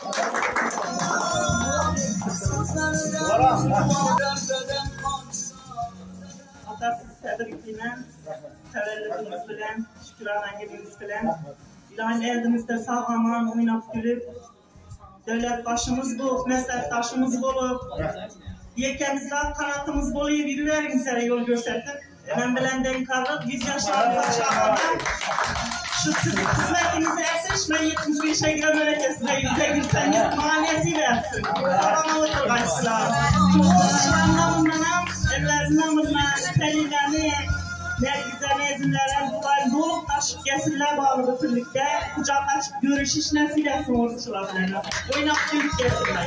Atasız təbriklə, təvəllüdünüz bilən, şükranəngimiz bilən, İlahi elimizdə sağ aman, oynab gülüb, dövlət başımız bu, məsləhətdaşımız olub, yelkəmizdə qanatımız boluyub, yürülərimizə yol göstərdik. Mən biləndə imkarlıq, 100 yaşlarında aşağıda, şu sizin hizmetinizi əsiş, mən 75'e girəm ələkəsində %100 maliyesiyle yapsın. Sağlama oturğaçlar. Oğuzlarından bundan, evlərindən bundan, təlilərini, Nərgizəni, əzimlərən, bunlar doluq daşıb gəsinlər bağlı bütünlükdə, kucaq açıb görüşüş nəsib etsin orduçularına. Oynaq duyuq gəsinlər.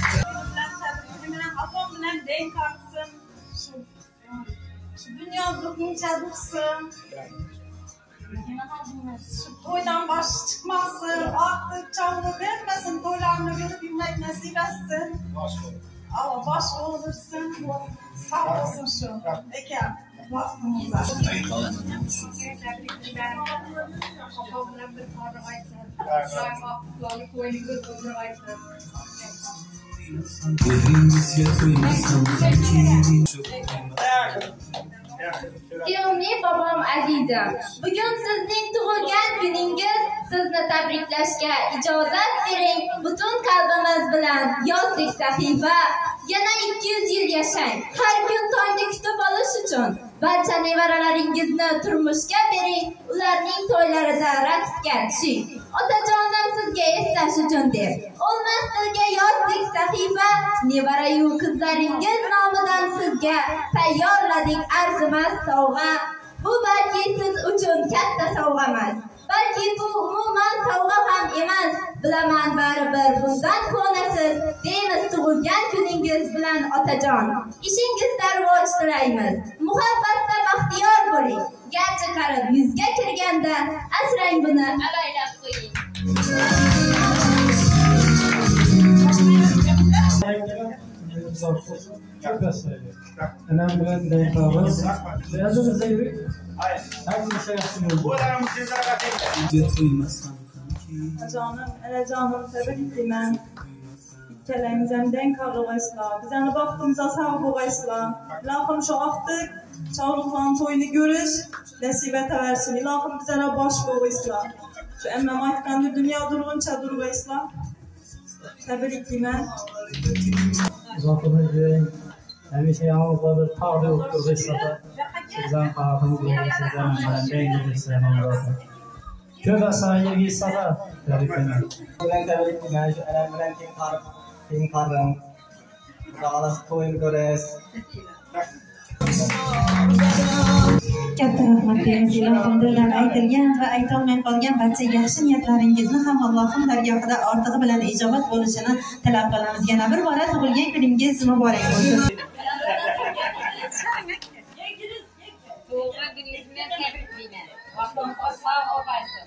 Atam bilən denk artsın, şu dünyada ince dursun, şu toydan baş çıkmasın, aklı çamlı vermesin, toylarını görüp bilmek nasip etsin. Allah baş olursun, sağ olsun şu. Ekem, vaktimiz var. Sevimli babam azizim, bugün sizning tug'ilgan kuningiz, sizni tabriklashga ijozat bering. Butun qalbimiz bilan yozdik sahifa. Yana 200 yil yashang. Har kun tongni kutib olish uchun barcha nevaralaringizni turmushga bering. Ularning to'ylarida raqsga tushing. Otajonim sizga eslash uchun deb o'lmas tilga yozdik sahifa. Nevara-yu qizlaringiz nomidan sizga tayyorladik arzimas sovg'a. Bu balki siz uchun katta sovg'a emas, balki bu umuman sovg'a ham emas. Bilaman baribir bundan quvonasiz. Deymiz tug'ilgan kuningiz bilan otajon. Ishingizda rivoj tilaymiz. Muhabbatda baxtiyor bo'ling. Garchi qarib yuzga kirganda asrang buni avaylab qo'ying. Anam bilan dayqamiz. Yazımızda yürük. Her şey yapsın. Bu adamın cezakatı. Canım, elə canım, təbrik mən. İtkələrimizdən denk alığaysılar. Biz yəni vaxtımıza sağ olğaysılar. İlahım şu axtıq, çağırıqların toyunu görüş, nəsibət versin. İlahım bizə baş olğaysılar. Şu əmməm aytqandı dünya durğunca durğaysılar. Təbrik mən. Zaten diyelim, hemşe yanımızda bir tağda yoktur Vesat'a. Sizden kahvımı görüyoruz, sizden beğendirirsen onlardan. Köve sahibi Vesat'a terifine. Ulan tebrik ben şu elem bilen kim karım. Dağlası toyun görüyoruz. Katta rahmat deymiz. Ilohim dildan aytilgan va aytolmay qolgan barcha yaxshi niyatlaringizni ham Allohim dargohida ortig'i bilan ijobat bo'lishini tilab qolamiz. Yana bir bora tug'ilgan kuningiz muborak bo'lsin. Tug'ilgan kuningiz bilan tabriklayman. Vaqtimizga sog' bo'lsin.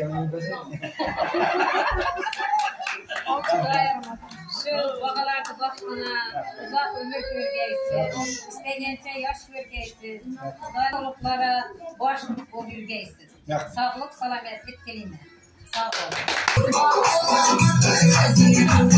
Şu bagalarda baxtına uzaq ömür görgəysiz, istəyəncə yaş görgəysiz, sağlıqlara baş bol görgəysiz. Sağlıq, salamətlik dilinə. Sağ olun.